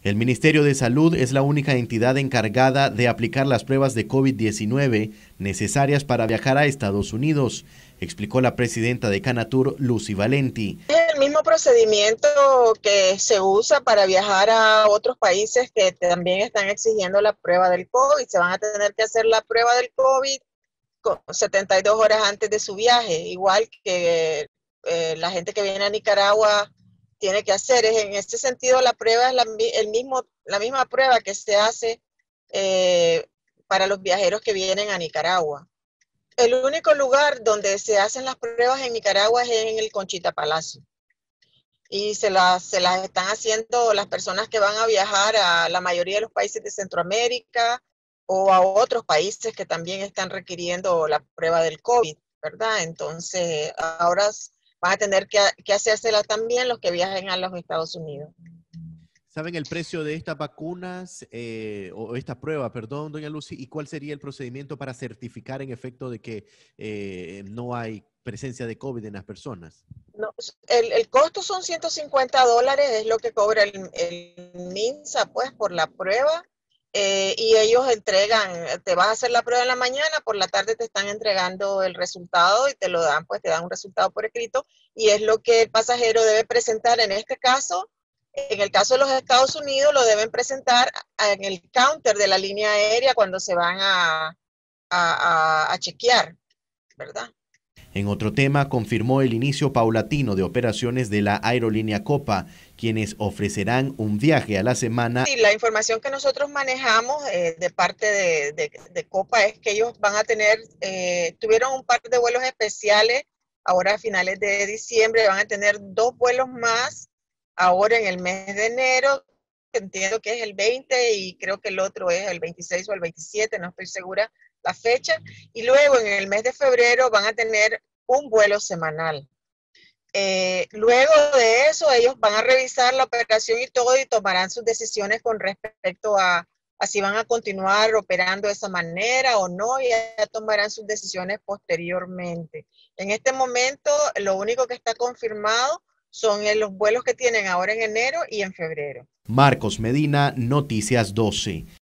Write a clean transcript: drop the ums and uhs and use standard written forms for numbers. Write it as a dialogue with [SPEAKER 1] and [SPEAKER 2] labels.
[SPEAKER 1] El Ministerio de Salud es la única entidad encargada de aplicar las pruebas de COVID-19 necesarias para viajar a Estados Unidos, explicó la presidenta de Canatur, Lucy Valenti.
[SPEAKER 2] Es el mismo procedimiento que se usa para viajar a otros países que también están exigiendo la prueba del COVID. Se van a tener que hacer la prueba del COVID 72 horas antes de su viaje, igual que la gente que viene a Nicaragua tiene que hacer. En este sentido, la prueba es la misma prueba que se hace para los viajeros que vienen a Nicaragua. El único lugar donde se hacen las pruebas en Nicaragua es en el Conchita Palacio. Y se las están haciendo las personas que van a viajar a la mayoría de los países de Centroamérica o a otros países que también están requiriendo la prueba del COVID, ¿verdad? Entonces, ahora van a tener que hacérsela también los que viajen a los Estados Unidos.
[SPEAKER 1] ¿Saben el precio de estas vacunas o esta prueba, perdón, doña Lucy? ¿Y cuál sería el procedimiento para certificar en efecto de que no hay presencia de COVID en las personas?
[SPEAKER 2] No, el costo son $150, es lo que cobra el MINSA, pues, por la prueba. Y ellos entregan, te vas a hacer la prueba en la mañana, por la tarde te están entregando el resultado y te lo dan, pues te dan un resultado por escrito y es lo que el pasajero debe presentar en este caso. En el caso de los Estados Unidos lo deben presentar en el counter de la línea aérea cuando se van a chequear, ¿verdad?
[SPEAKER 1] En otro tema, confirmó el inicio paulatino de operaciones de la aerolínea Copa, quienes ofrecerán un viaje a la semana.
[SPEAKER 2] Sí, la información que nosotros manejamos de parte de Copa es que ellos van a tener, tuvieron un par de vuelos especiales ahora a finales de diciembre, van a tener 2 vuelos más ahora en el mes de enero, entiendo que es el 20 y creo que el otro es el 26 o el 27, no estoy segura la fecha, y luego en el mes de febrero van a tener un vuelo semanal. Luego de eso, ellos van a revisar la operación y todo y tomarán sus decisiones con respecto a si van a continuar operando de esa manera o no, y ya tomarán sus decisiones posteriormente. En este momento, lo único que está confirmado son los vuelos que tienen ahora en enero y en febrero.
[SPEAKER 1] Marcos Medina, Noticias 12.